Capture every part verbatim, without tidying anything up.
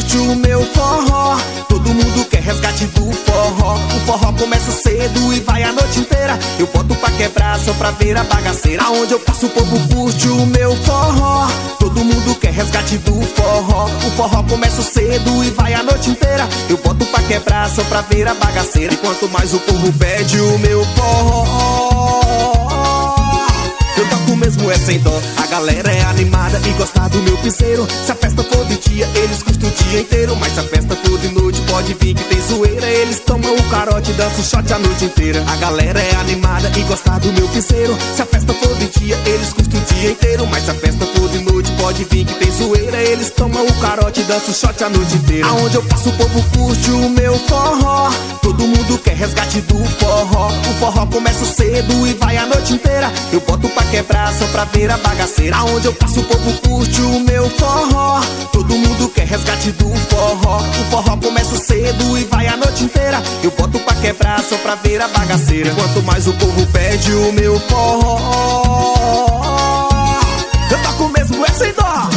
curte o meu forró. Todo mundo quer resgate do forró. O forró começa cedo e vai a noite inteira. Eu boto pra quebrar só pra ver a bagaceira. Aonde eu passo o povo curte o meu forró. Todo mundo quer resgate do forró. O forró começa cedo e vai a noite inteira. Eu boto pra quebrar só pra ver a bagaceira. E quanto mais o povo pede o meu forró, eu toco mesmo é sem dó. A galera é animada e gosta do meu piseiro. Se a festa for de dia, eles custam o dia inteiro. Mas se a festa for de noite, pode vir que tem zoeira. Eles tomam o carote e dançam shot a noite inteira. A galera é animada e gosta do meu piseiro. Se a festa for de dia, eles custam o dia inteiro. Mas se a festa for de noite, pode vir que tem zoeira. Eles tomam o carote e dançam shot a noite inteira. Aonde eu passo o povo curte o meu forró. Todo mundo quer resgate do forró. O forró começa cedo e vai a noite inteira. Eu boto pra quebrar só pra ver a bagaceira. Aonde eu passo o povo curte o meu forró. Todo mundo quer resgate do forró. O forró começa cedo e vai a noite inteira. Eu boto pra quebrar só pra ver a bagaceira. Quanto mais o povo pede o meu forró, eu toco mesmo é sem dó.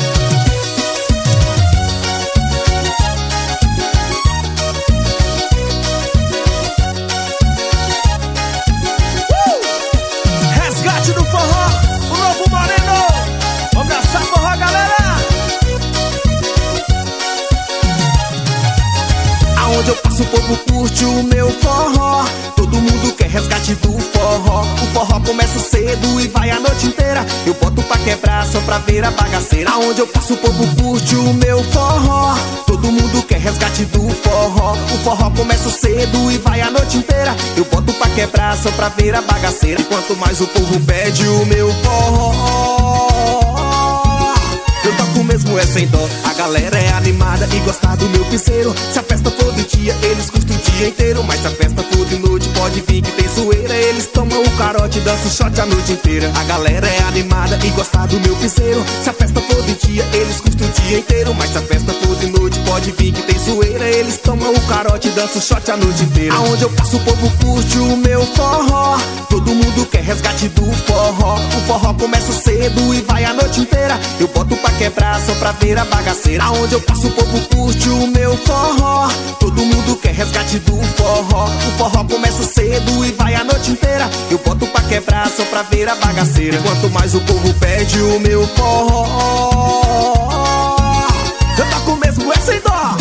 Onde eu passo o povo curte o meu forró. Todo mundo quer resgate do forró. O forró começa cedo e vai a noite inteira. Eu boto pra quebrar só pra ver a bagaceira. Onde eu passo o povo curte o meu forró. Todo mundo quer resgate do forró. O forró começa cedo e vai a noite inteira. Eu boto pra quebrar só pra ver a bagaceira. E quanto mais o povo pede o meu forró, eu toco mesmo é sem dó. A galera é animada e gosta do meu piseiro. Se a festa for de dia, eles custam o dia inteiro. Mas se a festa for de noite, pode vir que tem zoeira. Eles tomam o carote e dançam shot a noite inteira. A galera é animada e gosta do meu piseiro. Se a festa for de dia, eles custam o dia inteiro. Mas se a festa for de noite, pode vir que tem zoeira. Eles tomam o carote e dançam shot a noite inteira. Aonde eu passo o povo curte o meu forró. Todo mundo quer resgate do forró. O forró começa cedo e vai a noite inteira. Eu boto pra quebrar só pra ver a bagaceira. Aonde eu passo o povo curte o meu forró. Todo mundo quer resgate do forró. O forró começa cedo e vai a noite inteira. Eu boto pra quebrar só pra ver a bagaceira. E quanto mais o povo pede o meu forró, eu toco mesmo é sem dó.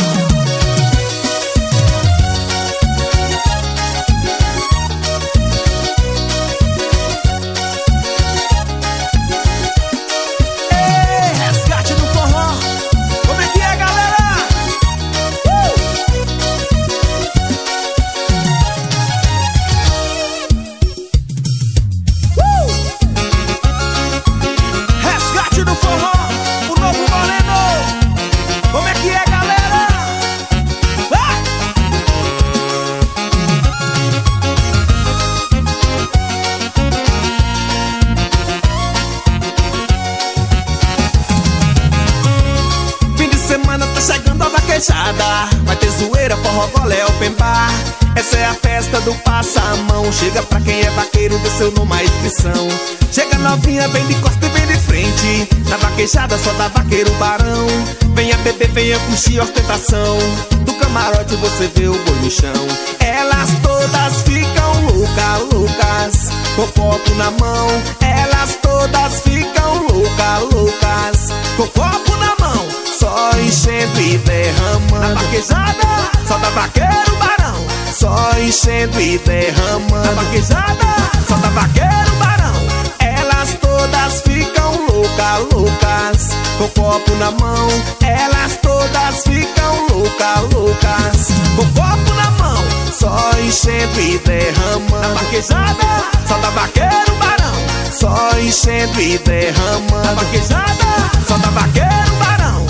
Vai ter zoeira, forró, golé, open bar. Essa é a festa do passa-a-mão. Chega pra quem é vaqueiro, desceu numa inscrição. Chega novinha, vem de costa e vem de frente. Na vaquejada só dá vaqueiro barão. Venha beber, venha curtir ostentação. Do camarote você vê o boi no chão. Elas todas ficam loucas, loucas, com copo na mão. Elas todas ficam loucas, loucas, com copo na mão. Só enchendo e derramando. Na vaquejada só dá vaqueiro barão. Só enchendo e derramando. Na vaquejada só dá vaqueiro barão. Elas todas ficam loucas, loucas, com copo na mão. Elas todas ficam loucas, loucas, com copo na mão. Só enchendo e derramando. Na vaquejada só dá vaqueiro barão. Só enchendo e derramando. Na vaquejada só dá vaqueiro barão.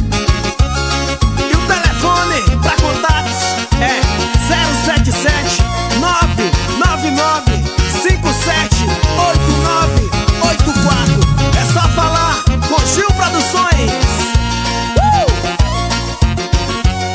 Pra contatos é zero sete sete nove nove nove cinco sete oito nove oito quatro. É só falar com Gil Produções. uh!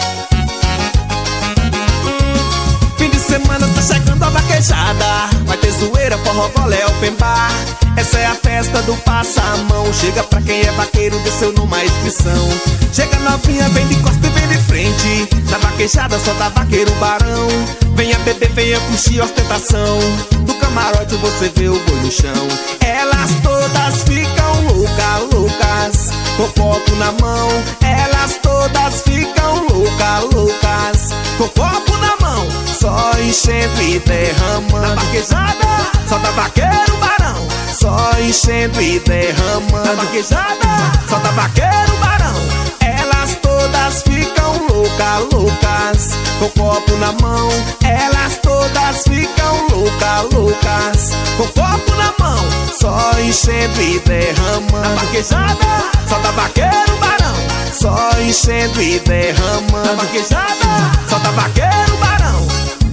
Fim de semana tá chegando a vaquejada. Vai ter zoeira, forró, golé, open bar. Essa é a festa do passa-a-mão. Chega pra quem é vaqueiro, desceu numa inscrição. Chega novinha, vem de costa e vem de frente. Na vaquejada só dá vaqueiro barão. Venha beber, venha curtir ostentação. Do camarote você vê o boi no chão. Elas todas ficam loucas, loucas, com copo na mão. Elas todas ficam loucas, loucas, com copo na mão. Só enchendo e derramando. Na vaquejada só dá vaqueiro barão. Só enchendo e derramando. Na vaquejada só dá vaqueiro barão. Elas todas ficam loucas, loucas, com copo na mão. Elas todas ficam loucas, loucas, com copo na mão. Só enchendo e derramando. Na vaquejada só dá vaqueiro barão. Só enchendo e derramando. Na vaquejada só dá vaqueiro barão.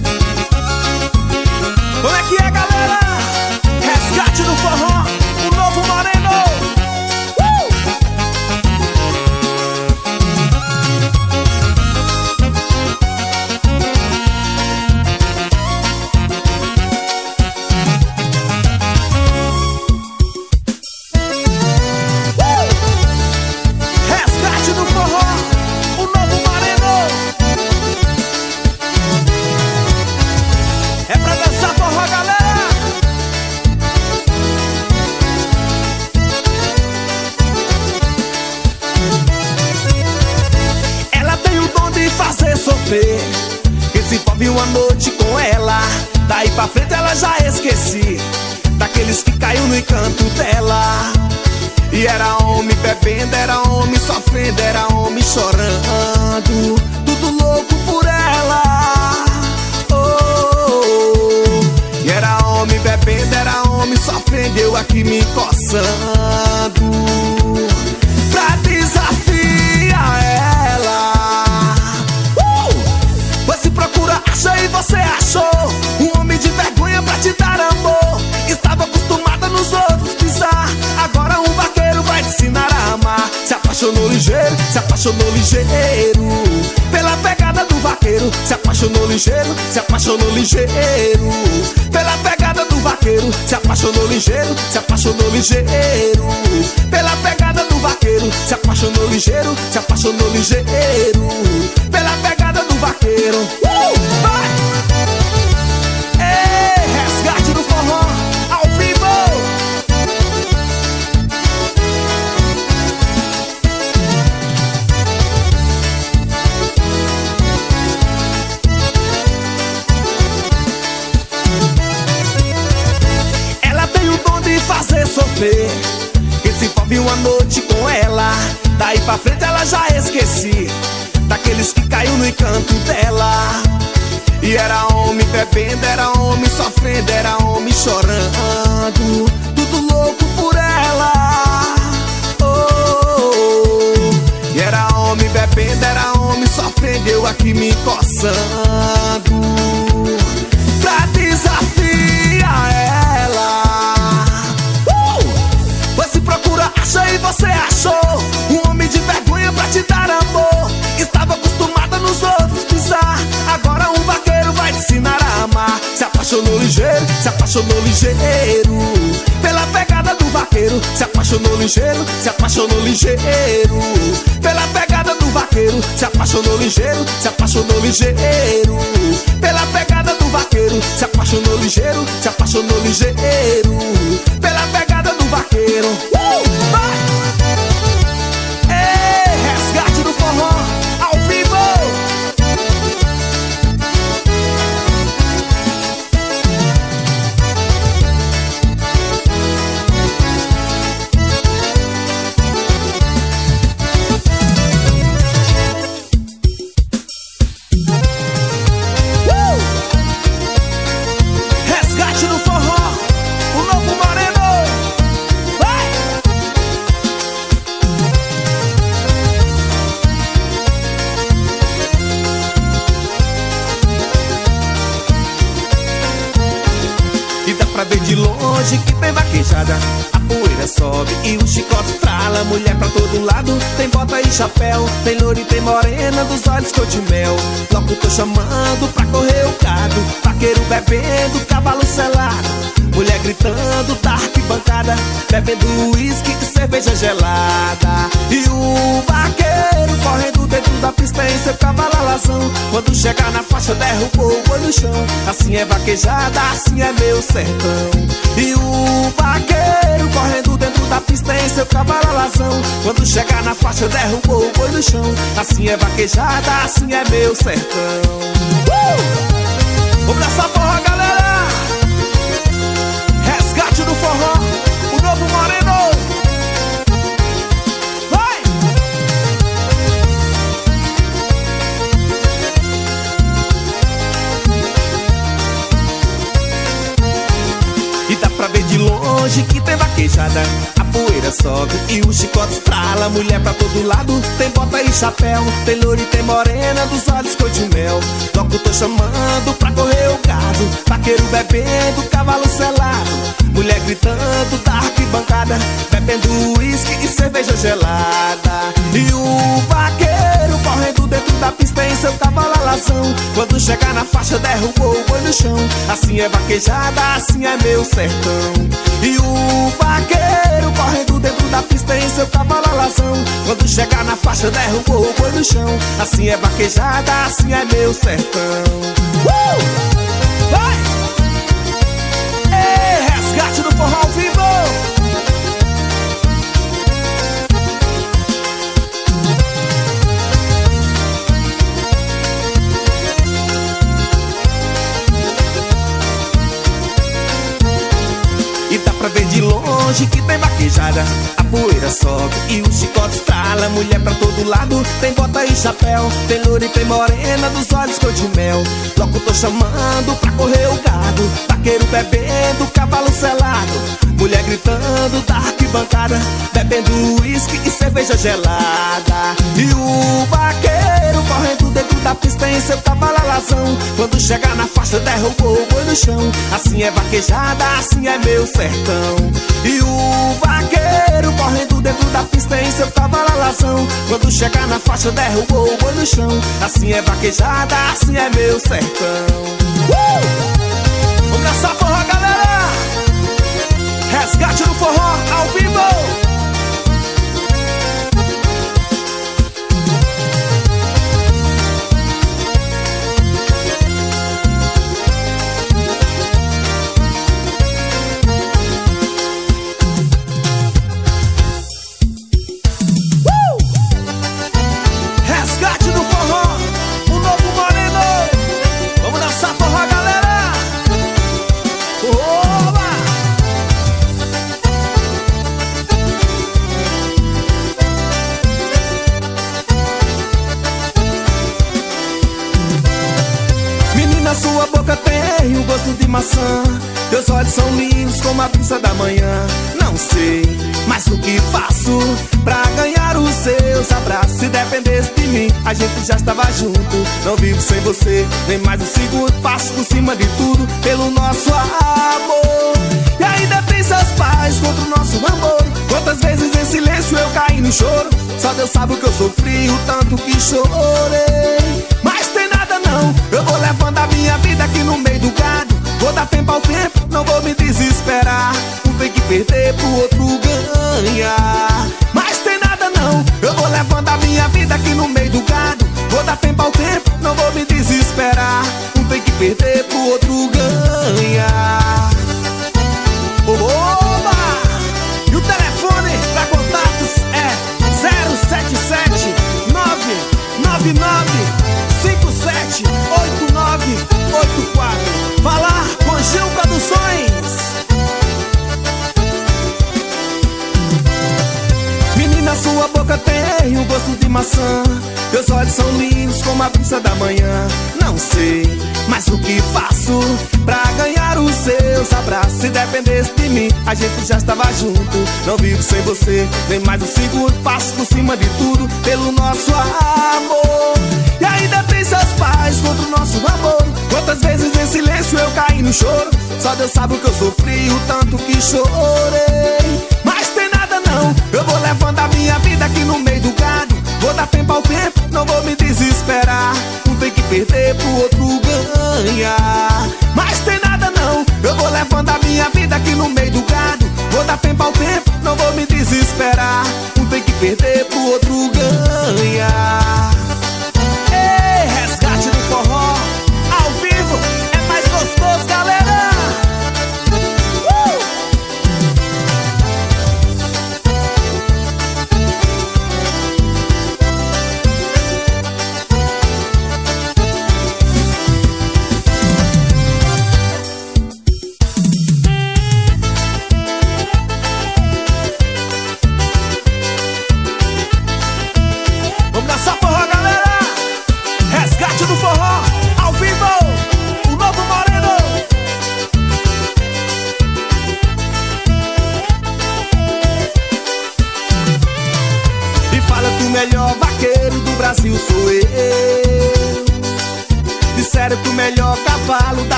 Como é que é, galera? Resgate do forró, o novo Moreno. uh! Uh! Resgate do forró, o novo Moreno. É pra dançar forró, galera. Ela tem o dom de fazer sofrer. Quem se envolve uma noite com ela, daí pra frente ela já esqueci. Daqueles que caiu no encanto dela. E era homem bebendo, era homem sofrendo, era homem chorando, tudo louco por ela. E era homem bebendo, era homem sofrendo, eu aqui me coçando pra desafiar ela. uh! Você procura, acha e você achou um homem de vergonha pra te dar amor. Estava acostumada nos outros pisar, agora um vaqueiro vai te ensinar a amar. Se apaixonou ligeiro, se apaixonou ligeiro pela pegada do vaqueiro. Se apaixonou ligeiro, se apaixonou ligeiro pela pegada do vaqueiro. Se apaixonou ligeiro, se apaixonou ligeiro pela pegada do vaqueiro. Se apaixonou ligeiro, se apaixonou ligeiro pela pegada do vaqueiro. uh! Vai! Ei, resgate do forró ao vivo. Ela tem o dom de fazer sofrer. Quem se envolve uma noite com ela, daí pra frente ela já esqueci. Daqueles que caiu no encanto dela. E era homem bebendo, era homem sofrendo, era homem chorando, tudo louco por ela. oh. E era homem bebendo, era homem sofrendo, eu aqui me coçando pra desafiar ela. uh! Você procura, acha e você achou um homem de vergonha pra te dar amor. Estava acostumada nos outros pisar, agora um vaqueiro vai te ensinar a amar. Se apaixonou ligeiro, se apaixonou ligeiro pela pegada do vaqueiro. Se apaixonou ligeiro, se apaixonou ligeiro pela pegada do vaqueiro. Se apaixonou ligeiro, se apaixonou ligeiro pela pegada do vaqueiro. Se apaixonou ligeiro, se apaixonou ligeiro pela pegada do vaqueiro. uh! Vai! Ei, resgate do forró ao vivo. Uh! Resgate do forró, o novo Moreno. Vai! E dá pra ver de longe que tem vaquejada. A poeira sobe e o chicote estrala. Mulher pra todo lado, tem bota e chapéu. Tem loura e tem morena, dos olhos cor de mel. Logo tô chamando pra correr o gado. Vaqueiro bebendo, cavalo selado. mulher gritando da arquibancada, bebendo uísque e cerveja gelada. E o vaqueiro correndo dentro da pista em seu cavalo alazão. Quando chegar na faixa derrubou o boi no chão. Assim é vaquejada, assim é meu sertão. E o vaqueiro correndo dentro da pista em seu cavalo alazão. Quando chegar na faixa derrubou o boi no chão. Assim é vaquejada, assim é meu sertão. uh! Vamos dançar forró, galera! Resgate do forró, o novo moreno. Vai! E dá pra ver de longe que tem vaquejada. A poeira sobe e o chicote estrala. Mulher pra todo lado, tem bota e chapéu. Tem loura e tem morena, dos olhos cor de mel. Logo tô chamando pra correr o gado. Vaqueiro bebendo, cavalo selado. Mulher gritando da arquibancada, bebendo uísque e cerveja gelada. E o vaqueiro correndo dentro da pista em seu cavalo alazão. Quando chegar na faixa derrubou o boi no chão. Assim é vaquejada, assim é meu sertão. E o vaqueiro correndo dentro da pista em seu cavalo alazão. Quando chegar na faixa derrubou o boi no chão. Assim é vaquejada, assim é meu sertão. uh! Vai! Ei, resgate do forró ao vivo! E dá pra ver de longe que tem vaquejada. A poeira sobe e o chicote estrala. Mulher pra todo lado, tem bota e chapéu. Tem loura e tem morena, dos olhos cor de mel. Logo tô chamando pra correr o gado. Vaqueiro bebendo, cavalo selado. Mulher gritando da arquibancada, bebendo uísque e cerveja gelada. E o vaqueiro correndo dentro da pista em seu cavalo alazão. Quando chegar na faixa derrubou o boi no chão. Assim é vaquejada, assim é meu sertão. E o vaqueiro correndo dentro da pista em seu cavalo alazão. Quando chegar na faixa derrubou o boi no chão. Assim é vaquejada, assim é meu sertão. uh! Vamos dançar forró, galera! Resgate do forró ao vivo! Sua boca tem o gosto de maçã. Teus olhos são lindos como a brisa da manhã. Não sei, mas o que faço pra ganhar os seus abraços? Se dependesse de mim, a gente já estava junto. Não vivo sem você, nem mais um segundo. Passo por cima de tudo pelo nosso amor. E ainda tem seus pais contra o nosso amor. Quantas vezes em silêncio eu caí no choro. Só Deus sabe o que eu sofri, o tanto que chorei. Mas tem nada não, eu vou levando a minha vida aqui no meio do gado. Vou dar tempo ao tempo, não vou me desesperar. Um tem que perder pro outro ganhar. Mas tem nada não, eu vou levando a minha vida aqui no meio do gado. Vou dar tempo ao tempo, não vou me desesperar. Um tem que perder pro outro ganhar. Oba! E o telefone pra contatos é zero sete sete nove nove nove cinco sete oito nove oito quatro. Falar com Gil Produções. Menina, sua boca tem o gosto de maçã. Teus olhos são lindos como a brisa da manhã. Não sei, mas o que faço pra ganhar os seus abraços? Se dependesse de mim, a gente já estava junto. Não vivo sem você, nem mais um segundo. Passo por cima de tudo pelo nosso amor. E ainda tem seus pais contra o nosso amor. Quantas vezes em silêncio eu caí no choro. Só Deus sabe o que eu sofri, o tanto que chorei. Mas tem nada não, eu vou levando a minha vida aqui no meio do gado. Vou dar tempo ao tempo, não vou me desesperar. Um tem que perder pro outro ganhar. Mas tem nada não, eu vou levando a minha vida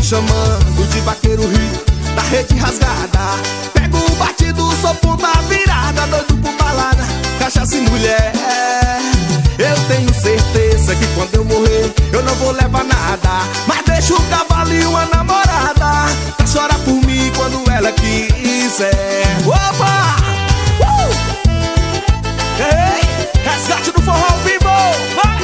chamando de vaqueiro rico, da rede rasgada. Pego o batido, sou ponta virada, doido por balada, cachaça e mulher. Eu tenho certeza que quando eu morrer eu não vou levar nada, mas deixo o cavalo e uma namorada pra chorar por mim quando ela quiser. Opa! Uh! Ei, resgate do forró ao vivo, vai!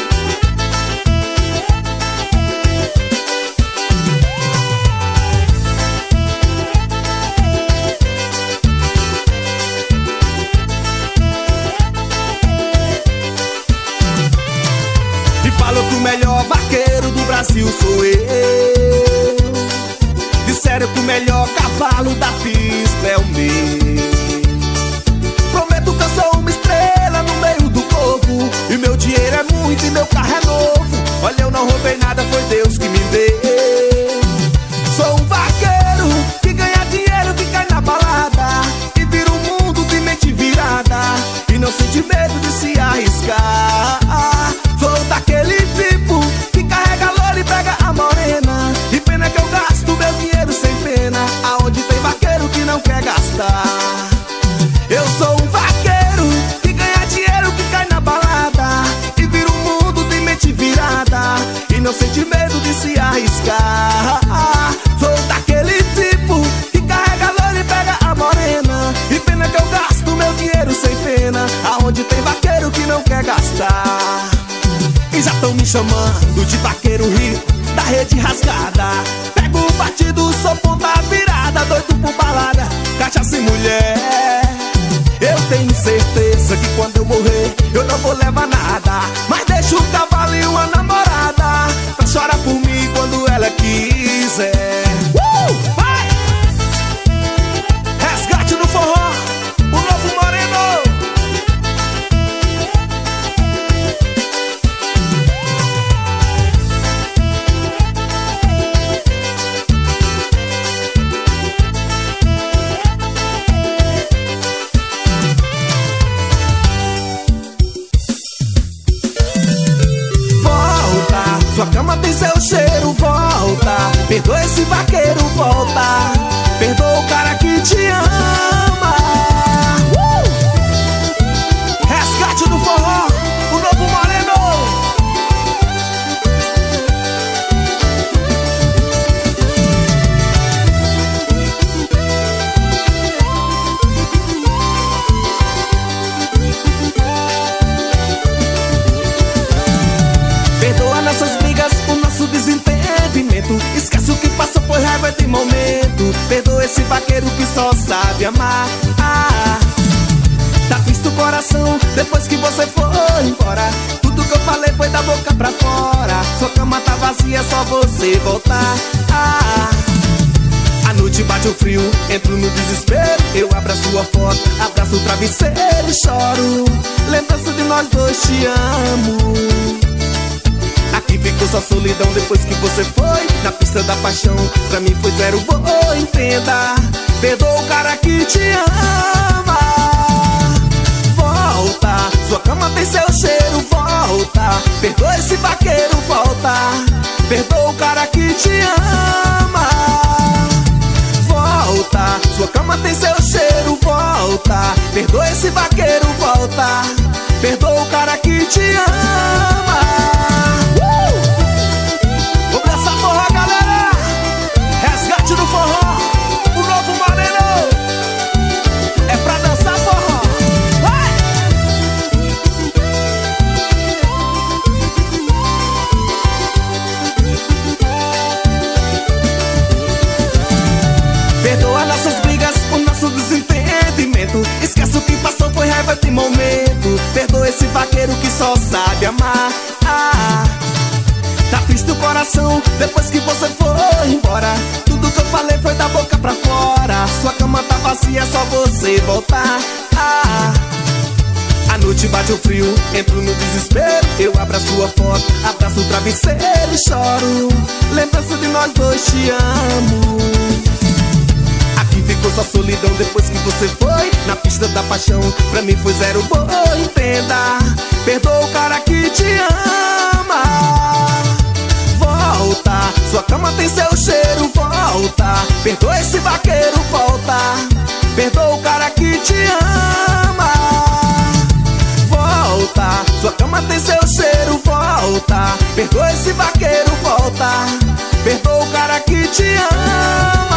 Falou que o melhor vaqueiro do Brasil sou eu. Disseram que o melhor cavalo da pista é o meu. Prometo que eu sou uma estrela no meio do povo, e meu dinheiro é muito e meu carro é novo. Olha, eu não roubei nada, foi Deus que me deu. Sou um vaqueiro que ganha dinheiro, que cai na balada e vira o mundo de mente virada, e não sente medo de se arriscar. Sou daquele tipo que carrega a loura e pega a morena, e pena que eu gasto meu dinheiro sem pena, aonde tem vaqueiro que não quer gastar. Eu sou um vaqueiro que ganha dinheiro, que cai na balada e vira o mundo de mente virada, e não sente medo de se arriscar. Sou daquele tipo que carrega a loura e pega a morena, e pena que eu gasto meu dinheiro sem pena, aonde tem vaqueiro que não quer gastar. E já tão me chamando de vaqueiro rico, da rede rasgada. Pego o batido, sou ponta virada, doido por balada, cachaça e mulher. Eu tenho certeza que quando eu morrer eu não vou levar nada, mas deixo o cavalo e uma namorada pra chorar por mim quando ela quiser. Uh! Vai! Resgate no forró, o novo moreno. Sua cama tem seu cheiro, volta. Perdoa esse vaqueiro, volta. Perdoa o cara que te ama. uh! Resgate do forró, o novo moreno. Perdoa nossas brigas, o nosso desentendimento. Esquece o que passou, foi raiva de momento. Perdoa esse vaqueiro que só sabe amar. ah, Tá triste o coração depois que você foi embora. Tudo que eu falei foi da boca pra fora. Sua cama tá vazia, é só você voltar. ah, A noite bate o frio, entro no desespero. Eu abro a sua foto, abraço o travesseiro e choro. Lembrança de nós dois, te amo. Aqui ficou só solidão depois que você foi. Na pista da paixão, pra mim foi zero boa, entenda. Perdoa o cara que te ama. Volta, sua cama tem seu cheiro, volta. Perdoa esse vaqueiro, volta. Perdoa o cara que te ama. Volta, sua cama tem seu cheiro, volta. Perdoa esse vaqueiro, volta. Perdoa o cara que te ama. Vamos nessa forró, galera. Resgate do forró, o novo moreno. É pra dançar forró. Vai! Perdoa nossas brigas, o nosso desentendimento. Esquece o que passou, foi raiva de momento. Perdoa esse vaqueiro que só sabe amar. ah, Tá triste o coração depois que você foi embora. Tudo que eu falei foi da boca pra fora. Sua cama tá vazia, é só você voltar. ah, A noite bate o frio, entro no desespero. Eu abro a sua foto, abraço o travesseiro e choro. Lembrança de nós dois, te amo. Aqui ficou só solidão depois que você foi. Na pista da paixão, pra mim foi zero boa, entenda. Perdoa o cara que te ama. Volta, sua cama tem seu cheiro, volta. cara que te ama. Volta, sua cama tem seu cheiro, volta. Perdoa esse vaqueiro, volta. Perdoa o cara que te ama.